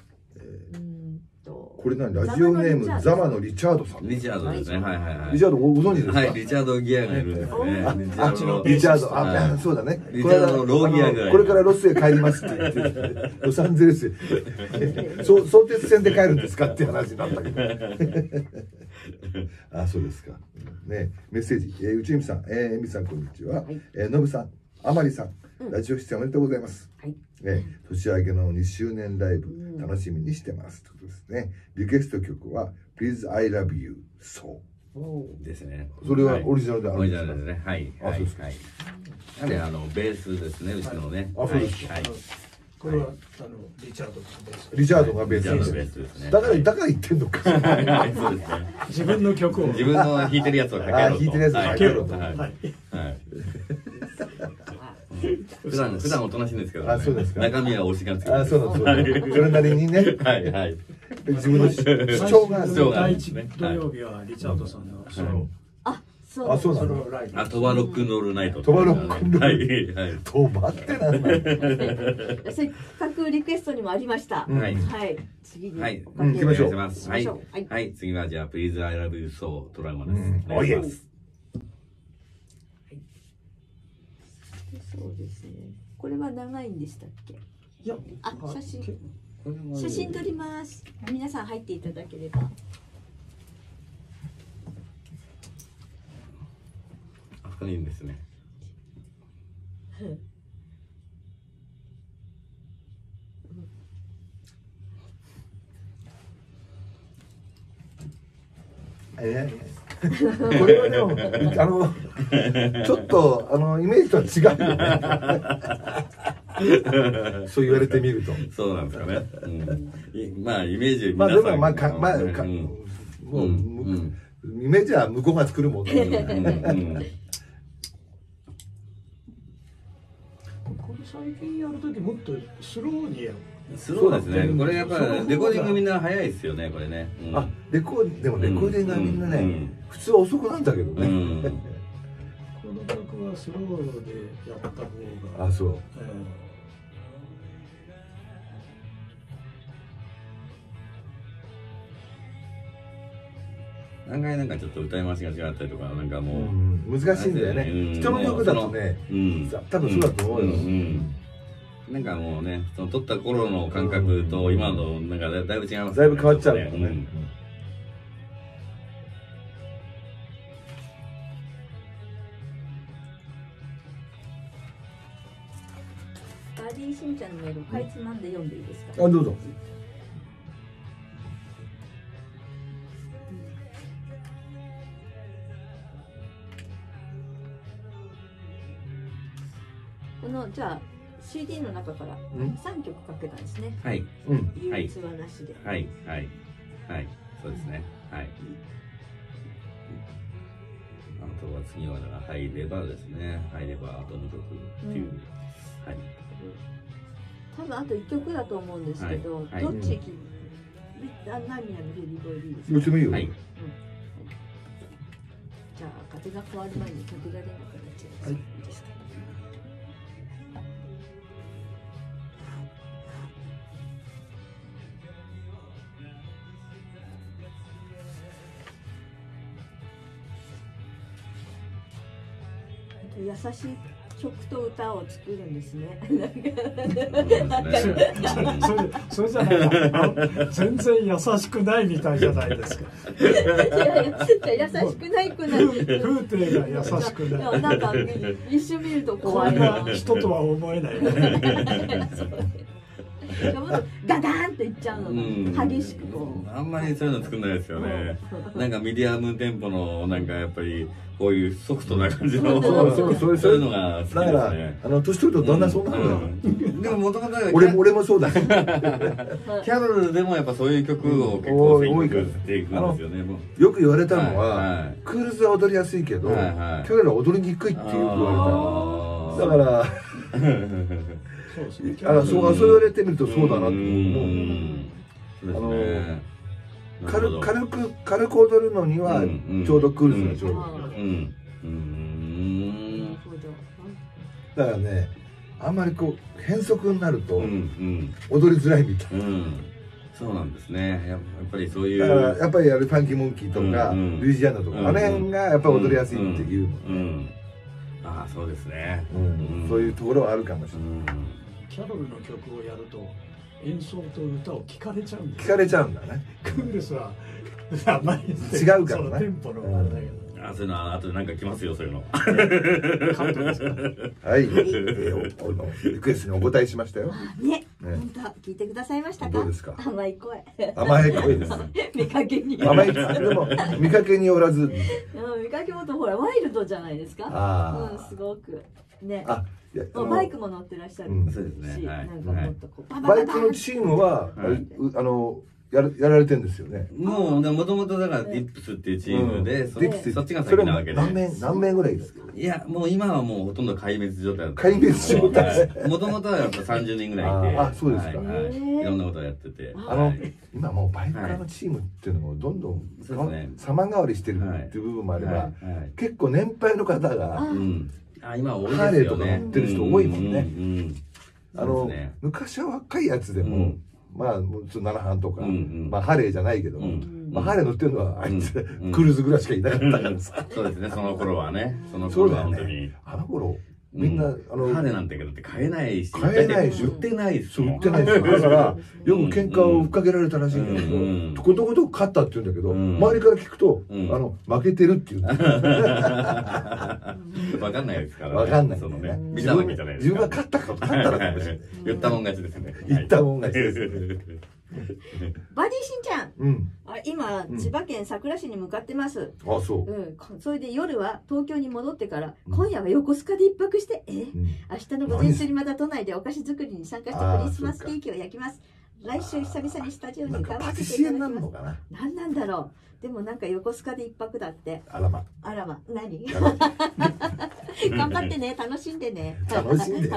これ何、ラジオネームザマのリチャードさん。
リチャードですね。はいはいはい。
リチャードご存知ですか？
はい、リチャードギアがいるんですね。
リチャード、そうだね。
リチャードのローギアぐらい。
これからロスへ帰りますって言って、ロサンゼルスへ相鉄線で帰るんですかって話になったけど。そうですか。ね、メッセージ、内海さん、エミさんこんにちは。ノブさん、あまりさん、ラジオ出演おめでとうございます。年明けの2周年ライブ楽しみにしてますということですね。リクエスト曲は Please I Love You So
ですね。
それはオリジナルであるんですか？
オリジナルですね。はいはいはい。やはりベースですね、うちのね。
そうです。
これはリチャードがベース。
リチャードがベースですね。だから言ってんのか。
そうですね。自分の曲を
自分の弾いてるやつをかけろと。
弾いてるやつをかけろと。
はい。普段おとなしいんですけど、中身は推しがつく。
それなりにね。
はいはい。
自分の主張が
第一土曜日はリチャードさんのソロ。
そうなの。
トバロックンロールナイト。
トバロックンロール。
はい。
トバってなんだ。
せっかくリクエストにもありました。
はい。
次に
行きましょう。
はい。次はじゃあ Please I Love You So トラウマです。お願いします。
そうですね。これは長いんでしたっけ？
いや、
写真撮ります。皆さん入っていただければ。
いいんですね。
これはでもちょっとイメージとは違うよね。そう言われてみると。
そうなんですかね。まあイメージ
でももうイメージは向こうが作るもんね。
これ最近やるときもっとスローにやる。
スローですね。これやっぱりレコーディングみんな早いですよね、これね。
でもレコーディングはみんなね、普通は遅くなんだけどね。
この曲はスローでやった方が。
そう。
案外なんかちょっと歌い回しが違ったりとか、なんかも
う難しいんだよね。人の曲だとね、多分そうだと思うよ。
なんかもうね、その撮った頃の感覚と今のなんかだいぶ違いますね。
だいぶ変わっちゃうよね。
バディしんちゃんのメールをかいつまんで読んでいいですか？
どうぞ。
このじゃあ CD の中から3曲かけたんですね。
はい。
憂鬱はなしで。
はいはいはい。そうですね。はい。あとは次はハイレバーですね。ハイレバーあと2曲っていう。はい。
多分あと1曲だと思うんですけど、どっちナミヤのフェリボイでいいですか？
どっちもいいよ。
じゃあ風が変わる前に曲が出なくなっちゃいます。いいですか？優しい曲と歌を作るんですね。
それじゃない全然優しくないみたいじゃないですか。
優しくないくなる。
風景が優しくない。
なんか一瞬見ると怖い
な。人とは思えない。
ガガーンといっちゃうのが激しくこう。
あんまりそういうの作んないですよね。なんかミディアムテンポのなんかやっぱりこういうソフトな感じのそういうのが好きですね。
だから年取るとどんなそうなのよ。
でも元々
俺もそうだし。キ
ャロルでもやっぱそういう曲を結構選曲していくんですよね。
よく言われたのはクールズは踊りやすいけどキャロルは踊りにくいってよく言われた。だからそう言われてみるとそうだなと思う。軽く踊るのにはちょうどクールズがちょうど。だからね、あんまりこう変則になると踊りづらいみたいな。
そうなんですね。やっぱりそういう。
だからやっぱりファンキーモンキーとかルイジアナとかあの辺がやっぱり踊りやすいっていう。
ああ、そうですね。
そういうところはあるかもしれない。
キャロルの曲をやると演奏と歌を聞かれちゃうんだ。
聞かれちゃうんだね。
クールスはあんまり
違うからね。
テンポのあれだけど。
そういうのは後でなんか来ますよ、そういうの。
はい、リクエストにお答えしましたよ。
ね、本当聞いてくださいましたか。
どうですか。
甘い声。
甘い声です。
見かけに。
甘いでも見かけによらず。
見かけもとほらワイルドじゃないですか。すごくね。バイクも乗ってらっしゃるし、なんかもっとこう
バイクのチームはやられてるんですよね。
もともとだからディップスっていうチームで、そっちが先なわけで。
何名ぐらいですか。
いや、もう今はもうほとんど壊滅状態だった。
壊滅状態。
もともとはやっぱ30人ぐらいいて。
あ、そうですか。
いろんなことをやってて。
今もうバイクのチームっていうのもどんどん様変わりしてるっていう部分もあれば、結構年配の方が
今多いですよね。
ハーレーとか乗ってる人多いもんね。昔は若いやつでもまあ7班とかまあハーレーじゃないけどまあハーレー乗ってるのはあいつクルーズぐらいしかいなかったからさ。
そうですね、その頃はね。その頃は本当に。
あの頃みんな
ハーレーなんてけどって買えないし、
買えないし
売ってないです
もん。売ってないですよ。だからよく喧嘩をふっかけられたらしいんだけど、ことごとく勝ったって言うんだけど、周りから聞くと負けてるって言う。
わかんないですからね。
わかんない。
見たわけじゃないです。
自分が勝ったらかもしれない。
言ったもん勝ちですね。
言ったもん勝ちです。
バディしんちゃん、今千葉県佐倉市に向かってます。
あ、そう。
それで夜は東京に戻ってから今夜は横須賀で一泊して明日の午前中にまた都内でお菓子作りに参加してクリスマスケーキを焼きます。来週久々にスタジオに頑張っていただきます。何なんだろう。でもなんか横須賀で一泊だって。
あらま。
何？頑張ってね、楽しんでね。
楽しんで。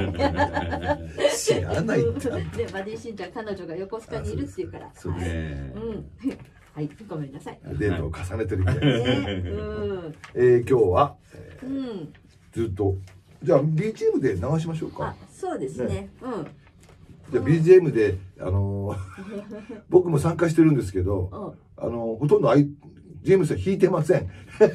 知らないって。
でバディしんちゃん彼女が横須賀にいるっていうから。
そうね。
はい、ごめんなさい。
デートを重ねてるみたいです。今日はずっとじゃあ BGM で流しましょうか。
そうですね。
じゃあ BGM で僕も参加してるんですけど、ほとんどジェームスは弾いてません。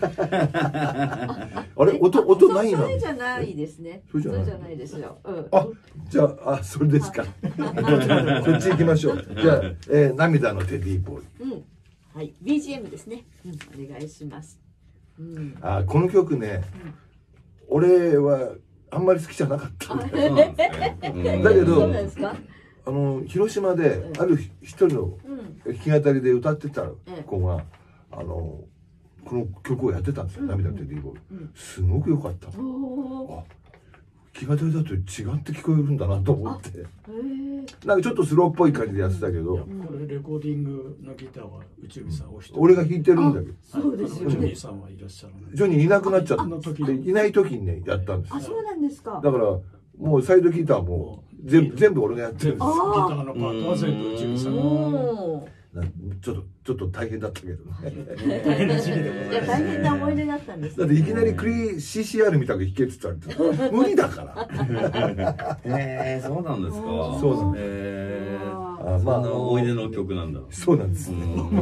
あれ音ないな。
それじゃないですね。それじゃないですよ。
じゃあそれですか。そっち行きましょう。じゃあ涙のテディボーイ。
はい、BGM ですね。お願いします。
この曲ね、俺はあんまり好きじゃなかった。だけど広島である一人の弾き語りで歌ってた子がこの曲をやってたんですよ。涙のテディボーイ。すごく良かった。弾き語りだと違って聞こえるんだなと思って、なんかちょっとスローっぽい感じでやってたけど、
これレコーディングのギターは内海さんお一人。
俺が弾いてるんだけど。
そうですよね。
ジョニーさんはいらっしゃる。
ジョニーいなくなっちゃった。いない時にねやったんです。
そうなんですか。
だからもうサイドギターも全部俺がやってるんです。ギタ
ーのパートは全部内海さん。
ちょっと大変だったけどね。
大変な時期でございます。大変な思い出だったんです。
だっていきなりCCR みたく弾けって言ったら無理だから。
そうなんですか。
そうなんです。
まあ思い出の曲なんだ。
そうなんです。思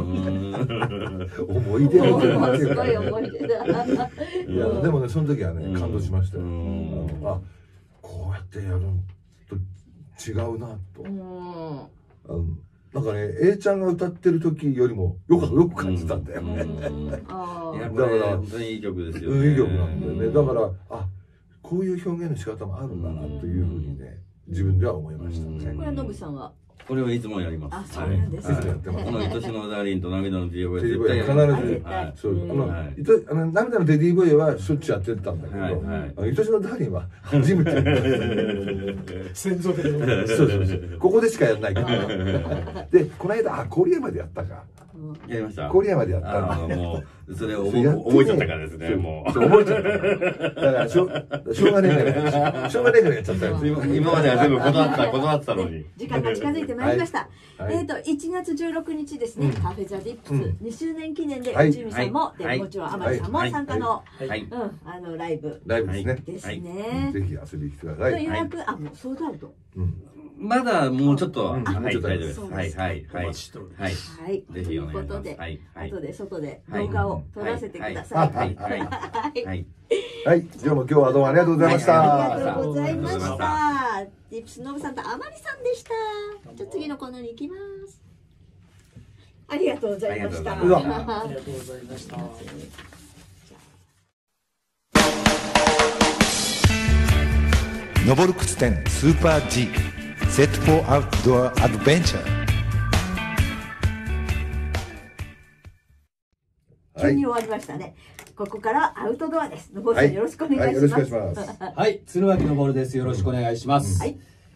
い出の曲。
すごい思い出だ。
いやでもねその時はね感動しましたよ。こうやってやると違うなと。なんかね、A ちゃんが歌ってる時よりもよく感じたんだよね。だから
本当にいい曲ですよ
ね。いい曲なんだよね。だからこういう表現の仕方もあるんだなというふうにね自分では思いましたね。
これはノブさんは
これはいつもやります。
あ、そうなんですね。
この愛しのダーリンと涙のテディボーイ
テディボーイ
絶対
必ず、そう、涙のテディボーイはしょっちゅうやってたんだけど、愛しのダーリンは初めて。
専属で。
そうそうそう。ここでしかやらないから。で、この間、郡山でやったか。
やりました。
郡山でやったんだ。
もう、それ覚えちゃったからですね、もう。
覚えちゃった。だから、しょうがねえからやっちゃったよ。
今までは全部断ってたのに。
時間が近づいてまいりました。1月16日ですね、カフェザディップス2周年記念で、内海さんも、もちろん天野さんも参加の、ライブ。
ライブですね。
ですね。
ぜひ遊びに来てください。
予約、もうソードアウト。
まだもうちょっと、はい、大丈夫です。はい、はい、はい。
はい。
ぜひお願いします。
ということで、後で外で
はい
動画を撮らせてください。
はい、はい、はい。
はい、じゃあもう今日はどうもありがとうございました。
ありがとうございました。ディップスノブさんとあまりさんでした。じゃあ次のコーナーに行きます。ありがとうございました。
ありがとうございました。
登る靴店スーパー G Set for Outdoor Adventure。
急に終わりましたね。ここからアウトドアです。のぼるさん、よろしくお願いします。
よろしくお願いします。
はい、鶴脇のぼるです。よろしくお願いします。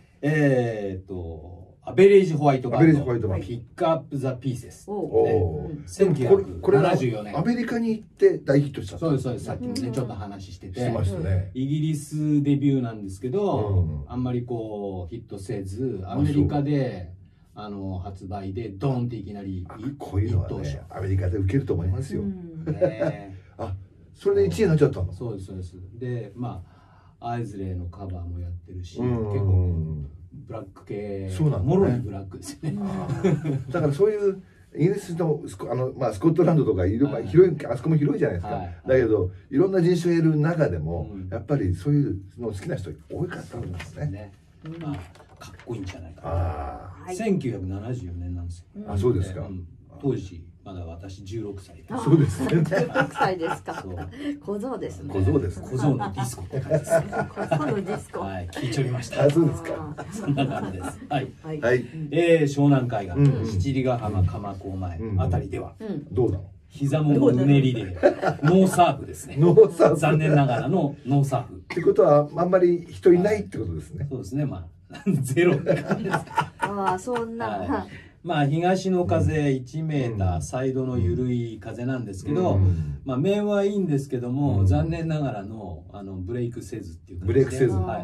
アベレージホワイトバンド、ピックアップザピーセス。1974年。
アメリカに行って大ヒットした。
そうです、そうです。さっきもね、ちょっと話してて。
してましたね。
イギリスデビューなんですけど、あんまりこう、ヒットせず、アメリカで、発売で、ドンっていきなり
こういうのはね、アメリカで受けると思いますよ。あ、それで1位になっちゃったの？
そうです、そうです。で、まあ、アイズレイのカバーもやってるし、結構、ブラック系、もろにブラックですよね。
だからそういうイギリスのスコットランドとか広い、あそこも広いじゃないですか。だけどいろんな人種がいる中でもやっぱりそういうの好きな人多かったんですね。
まあかっこいいんじゃないかな。1974年なんですよ。
あ、そうですか。
当時まだ私16歳で。
そうですね。
16歳ですか。小僧ですね。
小僧です。
小僧のディスコって感じです。
小僧のディスコ。
はい、聞いちょりました。
あ、そうですか。
そんな感じです。はい。
はい。
湘南海岸、七里ヶ浜鎌港前あたりでは、
どうなの？
膝もうねりでノーサーフですね。
ノーサーフ。
残念ながらのノーサーフ。
ってことはあんまり人いないってことですね。
そうですね。まあゼロって感じです。
ああ、そんな。
まあ東の風1メーター、サイドの緩い風なんですけど、まあ面はいいんですけども、残念ながらのブレイクせずっていう感じで、
ブレイクせず、
はい、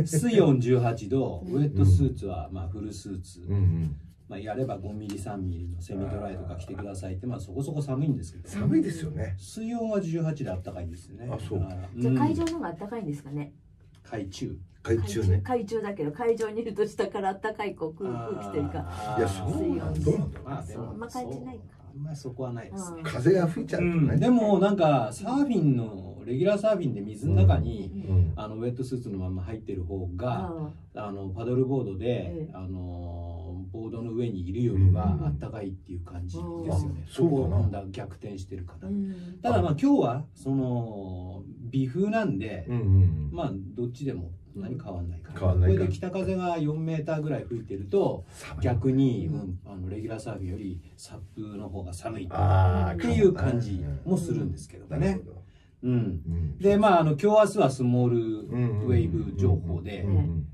水温18度、ウェットスーツはまあフルスーツ、まあやれば5ミリ3ミリのセミドライとか着てくださいって、まあそこそこ寒いんですけど、
寒いですよね。
水温は18であったかいんですよね。
あ、そう。
じゃあ海上の方があったかいんですかね。
海中。
海中ね。
海中だけど海上にいると下からあったかい空気というか。
いや、そうなんだ。どうなんだ。
まあでも
あんま感じないか。
あんまりそこはないですね。
風が吹いちゃうね。
でもなんかサーフィンのレギュラーサーフィンで水の中にウェットスーツのまま入ってる方がパドルボードでボードの上にいるよりはあったかいっていう感じですよね。そこを逆転してるから。ただまあ今日はその微風なんでまあどっちでも何変わんないから。これで北風が4メーターぐらい吹いてると逆にレギュラーサーフィンよりサップの方が寒いっていう感じもするんですけどね。でまあ今日明日はスモールウェーブ情報で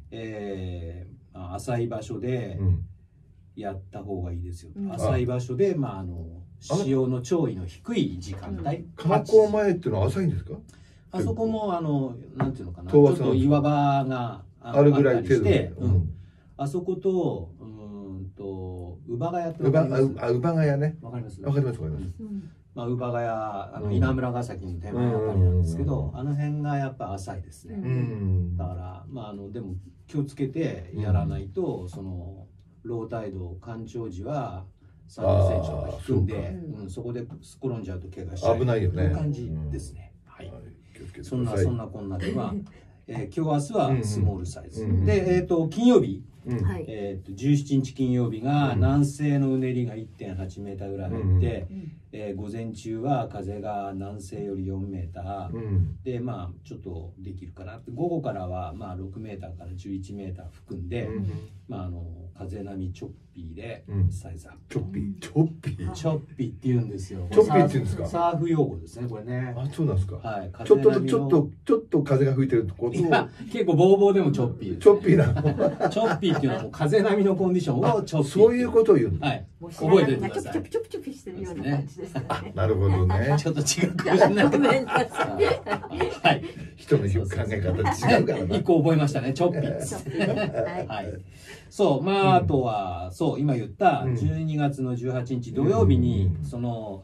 浅い場所でやった方がいいですよ。浅い場所でまあ潮の潮位の低い時間帯。
鎌港前っていうのは浅いんですか？
あそこもなんていうのかな、ちょっと岩場があるぐらいして、あそこと乳母ヶ谷ってわかります？
乳母ヶ谷ね。
わかります？
わかります、わかります。
まあ乳母ヶ谷稲村ヶ崎の手前あたりなんですけど、あの辺がやっぱ浅いですね。だからまあでも気をつけてやらないとそのロータイド干潮時は30センチとか引くんで、そこで転んじゃうと怪我しちゃう。
危ないよね。
そういう感じですね。はい。そんなこんなでは、今日明日はスモールサイズ。で、金曜日、 17日金曜日が南西のうねりが 1.8 メーターぐらい入って、午前中は風が南西より4メーター、でまあちょっとできるかな。午後からはまあ6メーターから11メーター吹くんで、まあ風波チョッピーでサイズアップ。
チョッピー、チョッピー、
チョッピーって言うんですよ。
チョッピーって言うんですか。
サーフ用語ですね、これね。
あ、そうなんですか。
はい。
ちょっと風が吹いてることを。
結構ボーボーでもチョッピー。
チョッピーな。
チョッピーっていうのはもう風波のコンディションをチョッピー。
そういうことを言うんだ。
はい。覚えておいてください。
チョピチョピチョピしてるような感じですね。
なるほどね。
ちょっと違うかもしれない。
ごめんなさい。
はい。人の考え方違うからな。
一個覚えましたね。チョッピー。はい。そう、まああとはそう今言った12月の18日土曜日にその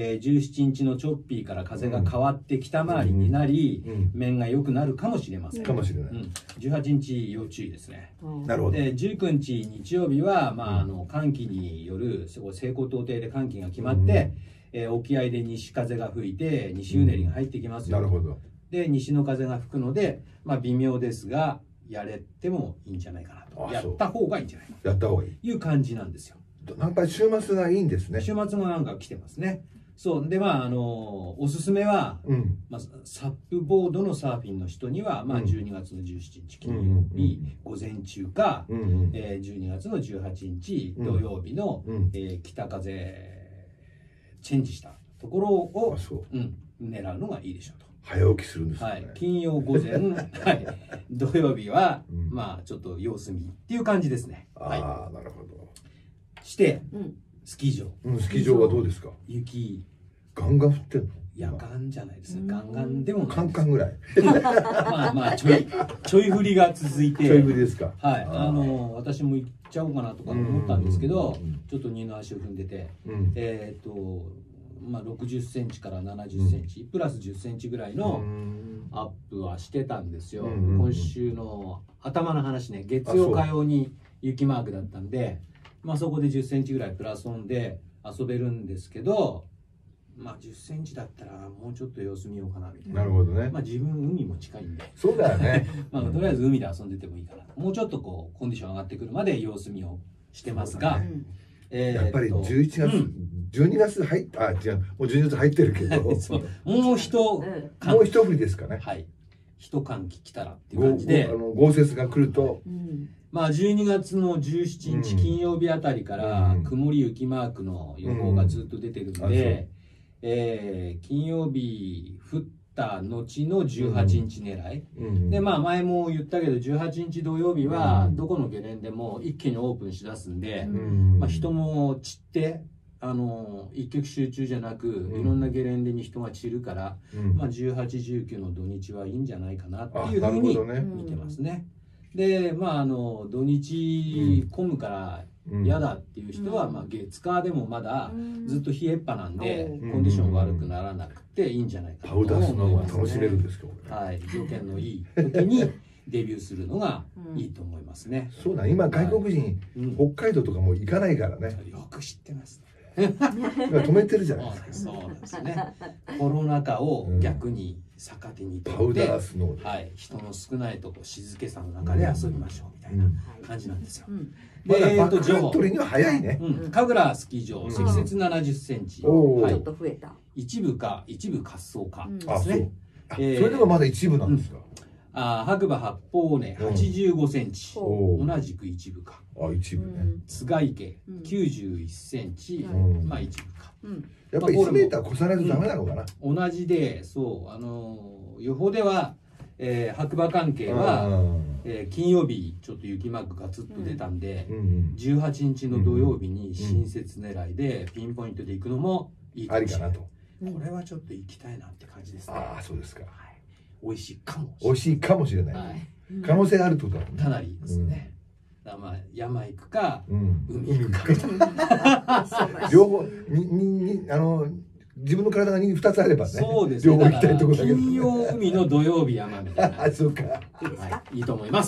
17日のチョッピーから風が変わって北回りになり、面が良くなるかもしれません。
かもしれない。
18日要注意ですね。
なるほど。
で19日日曜日はまあ寒気による西高東低で寒気が決まって、沖合で西風が吹いて西うねりが入ってきますよ。
なるほど。
で西の風が吹くので、まあ微妙ですがやれてもいいんじゃないかなと。やった方がいいんじゃないか。
やった方がいい。
いう感じなんですよ。
やっぱり週末がいいんですね。
週末もなんか来てますね。そうでまあおすすめは、まあ、サップボードのサーフィンの人には、まあ、12月の17日金曜日午前中か、12月の18日土曜日の、北風チェンジしたところを、狙うのがいいでしょうと。
早起きするんですね。
はい、金曜午前、はい、土曜日は、まあちょっと様子見っていう感じですね。
ああ、なるほど。
して、スキー場。
スキー場はどうですか。
雪。
ガンガン降ってんの。
いや、ガンじゃないですね。ガンガンでもない。
カンカンぐらい。
まあまあちょい降りが続いて。
ちょい降りですか。
はい。私も行っちゃおうかなとか思ったんですけど、ちょっと二の足を踏んでて、まあ60センチから70センチ、プラス10センチぐらいのアップはしてたんですよ。今週の頭の話ね、月曜火曜に雪マークだったんで、まあそこで10センチぐらいプラスオンで遊べるんですけど、まあ10センチだったらもうちょっと様子見ようかなみたいな。
なるほどね。
まあ自分海も近いんで。
そうだよね。
まあとりあえず海で遊んでてもいいかな。もうちょっとこうコンディション上がってくるまで様子見をしてますが、
やっぱり11月、12月入った、違う、もう12月入ってるけど、も
う一
振りですかね。
はい。一寒気来たらっていう感じで、
豪雪が来ると、
まあ12月の17日金曜日あたりから曇り雪マークの予報がずっと出てるんで、金曜日降った後の18日狙い、でまあ前も言ったけど18日土曜日はどこのゲレンデも一気にオープンしだすんで、まあ人も散って一極集中じゃなくいろんなゲレンデに人が散るから、まあ18、19の土日はいいんじゃないかなっていうふうに見てますね。でまあ土日混むから嫌だっていう人は、まあ月火でもまだずっと冷えっぱなんでコンディション悪くならなくていいんじゃないかなと思いますね。
パウダースノーが楽しめるんですか。
はい、条件のいい時にデビューするのがいいと思いますね。
そうだ、今外国人、北海道とかもう行かないからね。
よく知ってます。
止めてるじゃないですか。
そうなんですね。コロナ禍を逆に逆手にとって、
パウダースノーで、
はい、人の少ないとこ静けさの中で遊びましょうみたいな感じなんですよ。
まだバックカントリーには早いね。
神楽スキー場積雪70センチ、ち
ょっと増えた。
一部滑走かですね。
それでもまだ一部なんですか。
白馬八方根85センチ、同じく一部か。
一部ね。
津賀池91センチ、まあ一部か。
やっぱり1メーター越さないとダメなのかな。
同じで、そう予報では白馬関係は金曜日ちょっと雪マークがつっと出たんで、18日の土曜日に新雪狙いでピンポイントで行くのもいいかもしれない。これはちょっと行きたいなって感じですね。
ああ、そうですか。
美味しいかも。
美味しいかもしれない。可能性あるってことだもんね。
かなりですね。まあ山行くか海行くか。
両方自分の体が2つあればね。
そうですね。
両方行きたいところだけど。
金曜海の土曜日山みたいな。
あ、そうか。
いいですか。
いいと思います。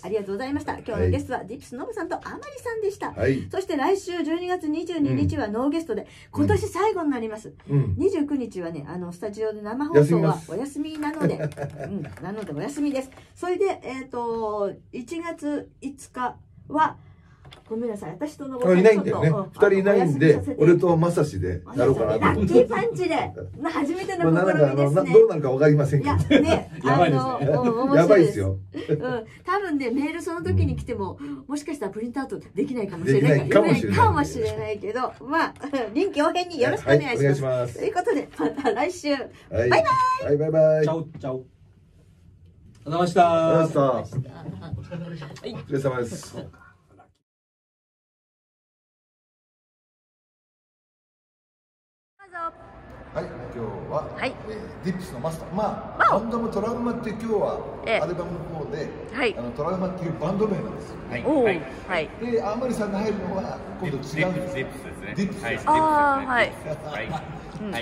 はい、ありがとうございました。今日のゲストはディップスノブさんとあまりさんでした。
はい。
そして来週12月22日はノーゲストで今年最後になります。29日はねスタジオで生放送はお休みなので、なのでお休みです。それで1月5日はごめんなさい、私とのぼさん
いないんだよね。2人いないんで、俺とまさしでやろうかなと
ラッキーパンチで初めての試みですね。
どうなるかわかりませんけど。
ね、
やばいですね。
やばいですよ。
多分ね、メールその時に来ても、もしかしたらプリントアウトできないかもしれない。
かもしれ
ないけど、まあ、臨機応変によろしくお願いします。ということで、また来週。バイバイ。
はい、バイバイ。
チャオチャオ。ありがとうございました。
お疲れ様です。はい、今日は、ディップスのマスター、まあ、バンドもトラウマって今日はアルバムの方で、トラウマっていうバンド名なんですよ。はい。で、あまりさんが入るのは今度違うんです。ディップスですね。ディップスです。はい。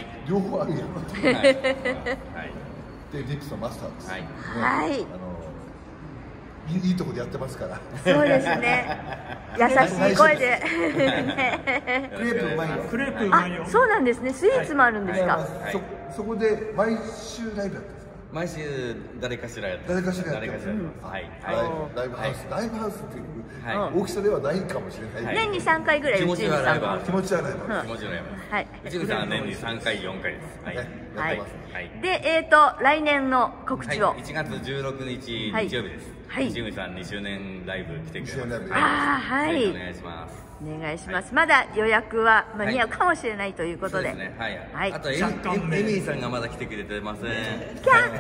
両方あるやん。で、ディップスのマスターです。はい。いいとこでやってますから。
そうですね。優しい声で。
クレープうまいよ。
クレープうまいよ。
そうなんですね。スイーツもあるんですか。
そこで毎週ライブやってます。
毎週誰かしらやって。
誰かしらやって。はい。ライブハウス。ライブハウスっていう大きさではないかもしれない。
年に3回ぐらい。
気持ちはライブ。
気持ちはライブ。
気持ちはライブ。はい。内海さんは年に3回4回です。はい。
はい。で、来年の告知を。
1月16日日曜日です。内海さん2周年ライブ来てくれます。
はい。
お願いします。
お願いします。まだ予約は間に合うかもしれないということで。
はい。あとエミーさんがまだ来てくれてません。
キャ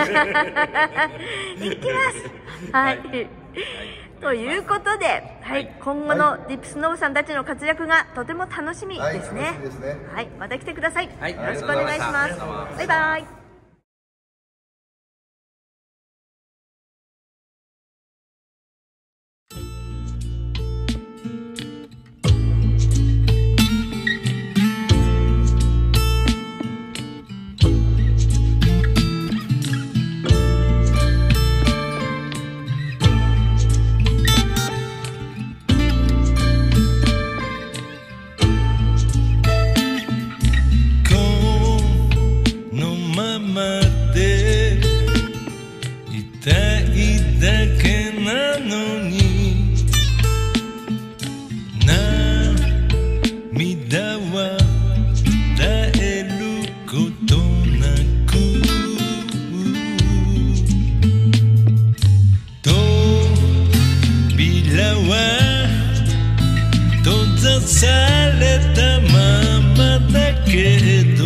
行きます。はい。ということで、今後のディップスノブさんたちの活躍がとても楽しみですね。はい。また来てください。よろしくお願いします。バイバイ。
されたままだけど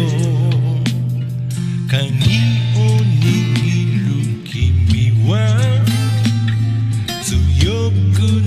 鍵を握る君は強く